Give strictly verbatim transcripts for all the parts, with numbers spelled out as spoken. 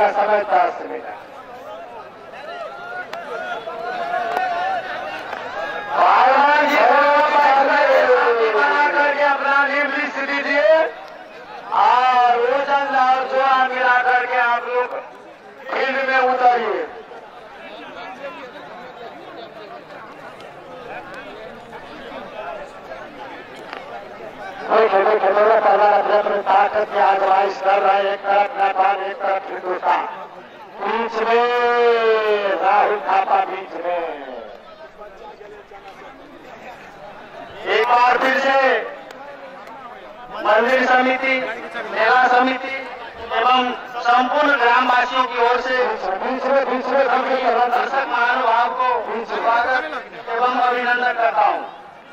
का समय दस मिनट। बना करके अपना नेम लिस्ट दीजिए और वजन और जोड़ा मिला करके आप लोग फील्ड में उतरिए। खेले खेले में पहला अपने अपने ताकत की आजमाइश कर रहा है। एक तरफ नेपाल, एक तरफ हिंदुस्तान, बीच में राहुल थापा, बीच में एक बार फिर से मंदिर समिति, मेला समिति एवं संपूर्ण ग्रामवासियों की ओर से दर्शक महानुभाव को स्वागत एवं अभिनंदन करता हूँ।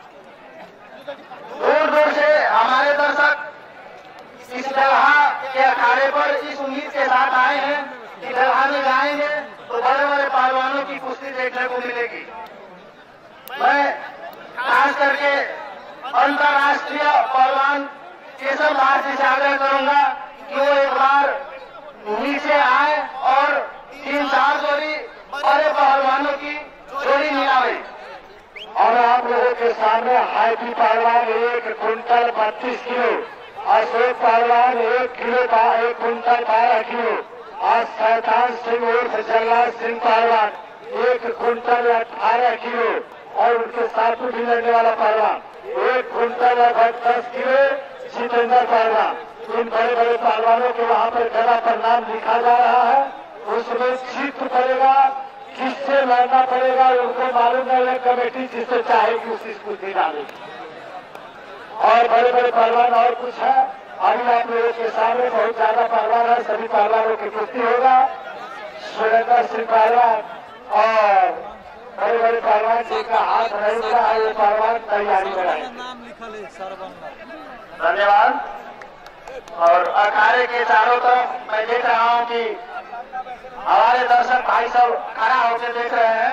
दूर दूर से हमारे दर्शक इस दलहा के अखाड़े पर इस उम्मीद के साथ आए हैं कि दलहा में जाएंगे तो बड़े बड़े पहलवानों की कुश्ती देखने को मिलेगी। मैं खास करके अंतर्राष्ट्रीय पहलवान केशव दास जी से आग्रह करूंगा कि वो एक बार नीचे आए और तीन चार जोड़ी बड़े पहलवानों की जोड़ी मिलावे। और आप लोगों के सामने हाईटी पहलवान एक कुंटल बत्तीस किलो, अशोक पहलवान एक किलो एक कुंटल बारह किलो और शैतान सिंह उर्फ जल्लाद सिंह पहलवान एक कुंटल अठारह किलो और उनके साथ भी लड़ने वाला पहलवान एक कुंटल लगभग दस किलो जितेंद्र पहलवान। इन बड़े बड़े पहलवानों के वहाँ पर गला पर नाम लिखा जा रहा है। उसमें चित्र पड़ेगा, किससे लड़ना पड़ेगा उनको मालूम नहीं है। कमेटी जिससे चाहेगी उसी स्कूटी डालेगी। और बड़े बड़े पहलवान और कुछ है। अभी आप लोगों के सामने बहुत ज्यादा पहलवान है। सभी पहलवानों की कुश्ती होगा। सुरेंद्र सिंह पहलवान और बड़े बड़े पहलवान जिनका हाथ नहीं उठा है वो पहलवान तैयारी में रहेंगे। धन्यवाद। और अखाड़े के चारों तरफ मैं देख रहा हूँ कि हमारे दर्शक भाई सब खड़ा होकर देख रहे हैं।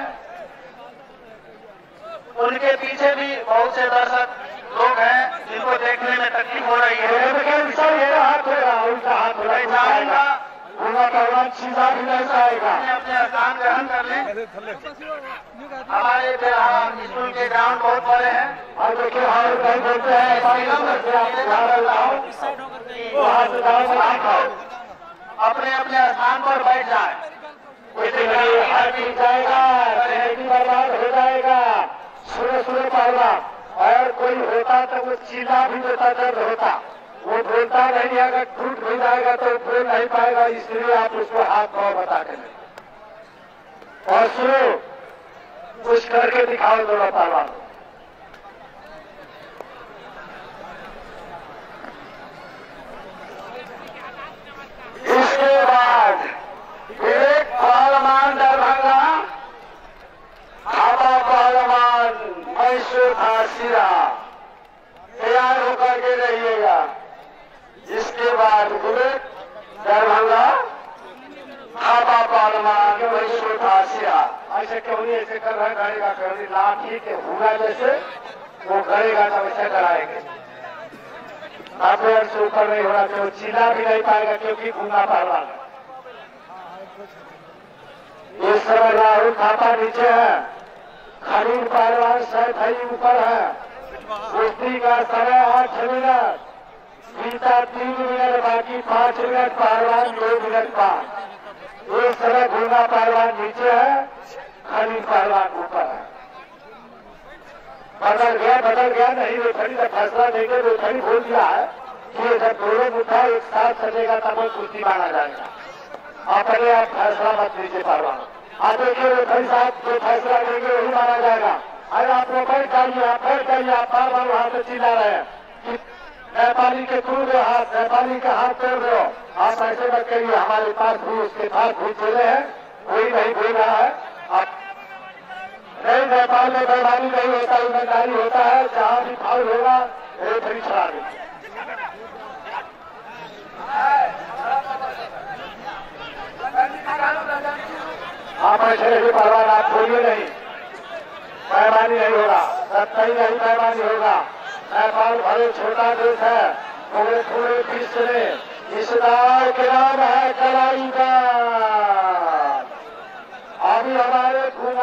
उनके पीछे भी बहुत से दर्शक लोग हैं जिनको देखने में तकलीफ हो रही है। हाथ होगा, उनका हाथ होगा, पूरा पहलवान सीधा भी नहीं जाएगा। अपने स्थान ग्रहण कर लें। हमारे स्कूल के ग्राउंड बहुत बड़े हैं और देखिए हम नहीं बोलते हैं अपने अपने स्थान पर बैठ जाए। जाएगा बर्बाद हो जाएगा। सुनो सुनो पहलवान, और कोई होता तो वो चिल्ला भी देता, दर्द होता, वो बोलता नहीं। अगर टूट भी जाएगा तो बोल नहीं पाएगा, इसलिए आप उसको हाथ पाँव बता के नहीं। और सुनो, कुछ करके दिखाओ दोनों पहलवान। इसके बाद एक पहलवान दरभंगा, थापा पहलवान मैसूर घासिया, तैयार होकर के रहिएगा। इसके बाद बुलेट दरभंगा, थापा पहलवान मैसूर घासिया। ऐसे क्यों नहीं ऐसे कर रहे हैं? गड़ेगा कभी लाठी के हुआ जैसे वो गड़ेगा तो वैसे डराएंगे। आपसे ऊपर नहीं होना चाहिए, चिल्ला भी नहीं पाएगा क्योंकि गूंगा पहलवान। इस समय राहुल थापा नीचे है, खलील पहलवान सैफ भाई ऊपर है। कुश्ती का समय आठ मिनट, बीता तीन मिनट, बाकी पांच मिनट, पहलवान दो मिनट पांच। इस समय गूंगा पहलवान नीचे है, खलील पहलवान ऊपर है। बदल गया बदल गया नहीं, रेफरी का फैसला देंगे। रेफरी बोल दिया है कि जब दोनों मुद्दा एक साथ चलेगा तब वो कुश्ती माना जाएगा। अपने आप फैसला मत दीजिए पहलवान। आप देखिए रेफरी साहब जो फैसला देंगे वही माना जाएगा। अरे आप लोग बैठ जाइए, आप बैठ जाइए। आप बार बार वहां से चिल्ला रहे हैं कि नेपाली के तोड़ दो हाथ, नेपाली का हाथ तोड़ दो। आप ऐसे मत करिए, हमारे पास भी उसके पास भी चले हैं, कोई नहीं बोल रहा है। आप नहीं, नेपाल में बेईमानी नहीं होता, ईमानदारी होता है। जहां भी फाउल होगा रेफरी छड़ा देंगे। आप ऐसे रहिए पहलवान, आप बोलिए नहीं, बेईमानी नहीं होगा, सत्ताई नहीं बेईमानी होगा। नेपाल भले छोटा देश है, थोड़े थोड़े विश्व में इस दाव के नाम है कलाईदार।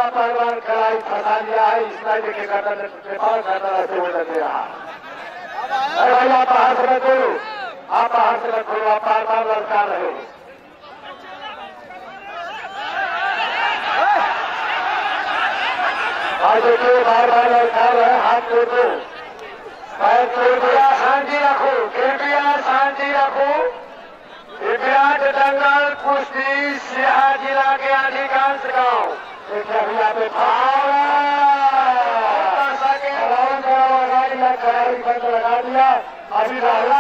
बड़ा पहलवान कलाई फंसा लिया है, इसलिए लेके गर्दन नेपाल गर्दन ऐसे उलट दे रहा। अरे भाई आप बाहर से रखो, आप बाहर से रखो, आप बार बार लड़का रहे हो। आज देखिए बार बार लड़का रहे, हाथ जोड़ दो, पैर छोड़ दिया, शांति रखो, कृपया शांति रखो। विराट दंगल कुश्ती सिहा जिला के अधिकांश गांव देखिए अभी यहाँ पे खिलाड़ी बंद लगा दिया। अभी राहुल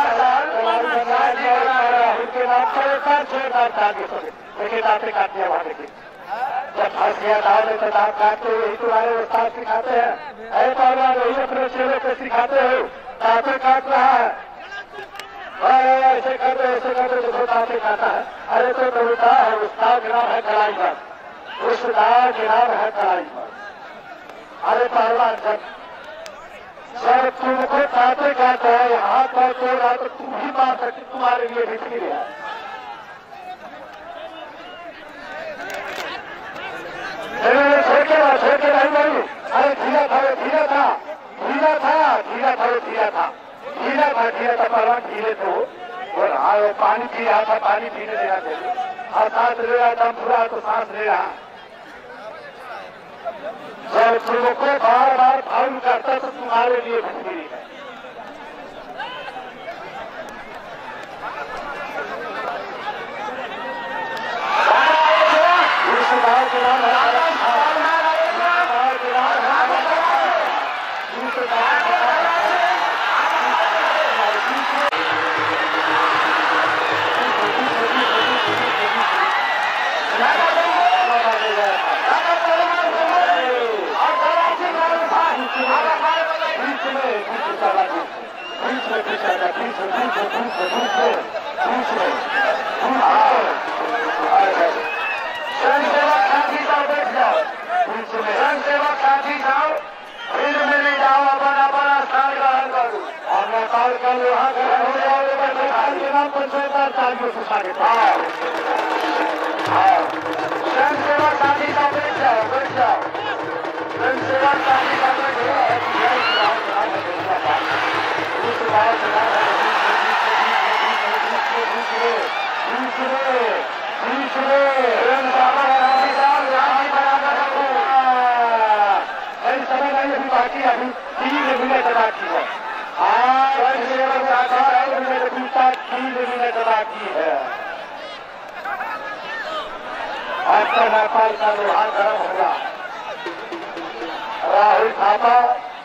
के नाम पर देखिए दांते काट दिया वहां। देखिए जब फंस गया दाव में तो दांत काटते हुए यही तुम्हारे उस्ताद सिखाते हैं। अरे पहलवान वही अपने चेहरे पे सिखाते हो, दांते काट रहा है, ऐसे कर दो ऐसे कर दो, देखो दांते काटा है। अरे तो बोलता है उस्ताद गिरा है कलाई पर, उस्ताद गिरा है कलाई पर। अरे पहलवान जब जब तुमको दांते काटा है, हाथ पर तोड़ रहा तो तुम ही मार सकते, तुम्हारे लिए भी फिर है। छोड़ के ना छोड़ के नहीं नहीं। अरे धीरा था धीरा था धीरा था धीरा था धीरा था धीरा था धीरा था पहलवान धीरे थे और हाँ पानी पी रहा था, पानी पीने देना चाहिए। और सांस ले रहा था, पूरा तो सांस ले रहा। जब तुमको बार बार फाउल करता तो तुम्हारे लिए भिखारी है। इस बार के नाम है आपका नेपाल का लोहा गर्म होगा। राहुल थापा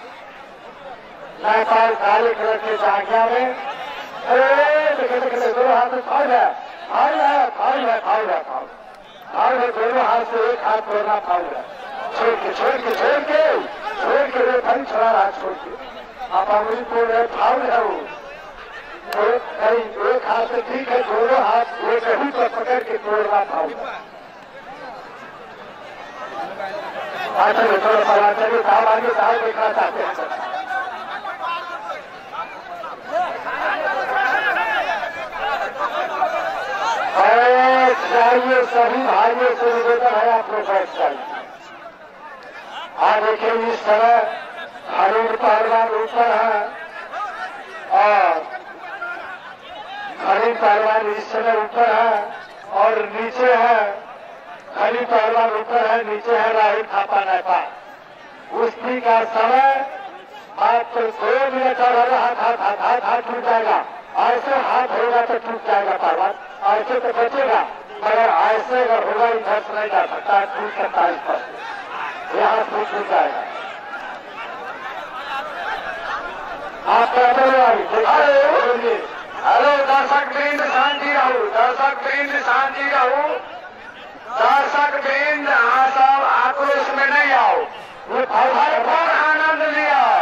नेपाल काले कलर के जांघिया में देखे देखे दोनों हाथ में फाउल है फाउल है फाउल है फाउल है फाउल फाउल है दोनों हाथ से एक हाथ तोड़ना फाउल है। छोड़ के छोड़ के छोड़ के छोड़ के वे फल छड़ा रहा छोड़ के आप अंगुली तोड़ रहे फाउल है वो। तो कहीं एक हाथ से ठीक है, दोनों हाथ एक ही पर पकड़ के तोड़ना फाउल है। अच्छा थोड़ा पढ़ा चलिए साहब आगे साहब देखना चाहते हैं। चाहिए सभी भाइयों से निवेदन है आप लोग बैठ चाहिए। हाँ देखिए इस समय हरीर पहलवान ऊपर है और हरीर पहलवान इस समय ऊपर है और नीचे है हरी पहलवान ऊपर है, नीचे है राहुल थापा नेपाल। कुश्ती का समय मात्र दो मिनट और हाथ हाथ हाथ हाथ हाथ टूट जाएगा। ऐसे हाथ होगा तो टूट जाएगा पहलवान, ऐसे तो बचेगा मगर ऐसे अगर होगा इधर से नहीं जा सकता, टूट सकता है इस पर, यहाँ टूट टूट जाएगा। आप हेलो दर्शक वृंद शांति रहो, दर्शक वृंद शांति रहो, दर्शक वृंद आप सब आक्रोश में नहीं आओ। वो और आनंद लिया